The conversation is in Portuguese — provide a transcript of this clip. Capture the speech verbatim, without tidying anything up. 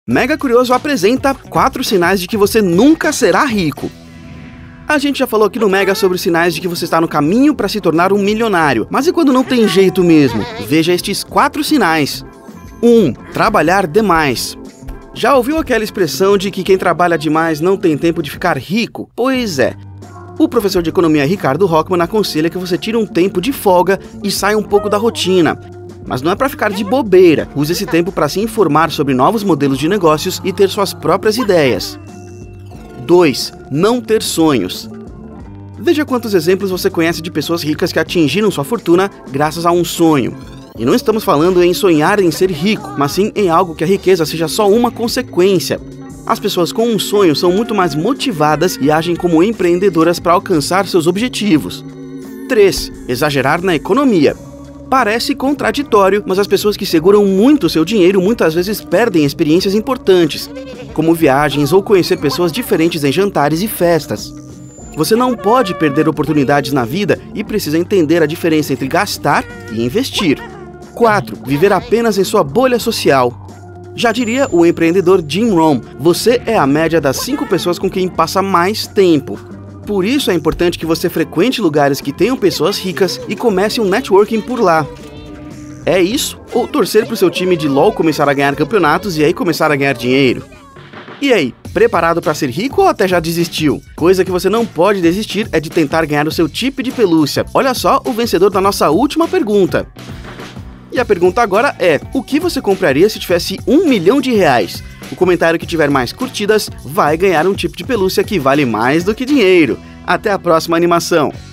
Mega Curioso apresenta quatro sinais de que você nunca será rico. A gente já falou aqui no Mega sobre os sinais de que você está no caminho para se tornar um milionário. Mas e quando não tem jeito mesmo? Veja estes quatro sinais. um. Trabalhar demais. Já ouviu aquela expressão de que quem trabalha demais não tem tempo de ficar rico? Pois é. O professor de economia Ricardo Rockman aconselha que você tire um tempo de folga e saia um pouco da rotina. Mas não é para ficar de bobeira. Use esse tempo para se informar sobre novos modelos de negócios e ter suas próprias ideias. dois. Não ter sonhos. Veja quantos exemplos você conhece de pessoas ricas que atingiram sua fortuna graças a um sonho. E não estamos falando em sonhar em ser rico, mas sim em algo que a riqueza seja só uma consequência. As pessoas com um sonho são muito mais motivadas e agem como empreendedoras para alcançar seus objetivos. três. Exagerar na economia. Parece contraditório, mas as pessoas que seguram muito seu dinheiro muitas vezes perdem experiências importantes, como viagens ou conhecer pessoas diferentes em jantares e festas. Você não pode perder oportunidades na vida e precisa entender a diferença entre gastar e investir. quatro. Viver apenas em sua bolha social. Já diria o empreendedor Jim Rohn, você é a média das cinco pessoas com quem passa mais tempo. Por isso é importante que você frequente lugares que tenham pessoas ricas e comece um networking por lá. É isso? Ou torcer para o seu time de LoL começar a ganhar campeonatos e aí começar a ganhar dinheiro? E aí, preparado para ser rico ou até já desistiu? Coisa que você não pode desistir é de tentar ganhar o seu tipo de pelúcia. Olha só o vencedor da nossa última pergunta. E a pergunta agora é, o que você compraria se tivesse um milhão de reais? O comentário que tiver mais curtidas vai ganhar um tipo de pelúcia que vale mais do que dinheiro. Até a próxima animação!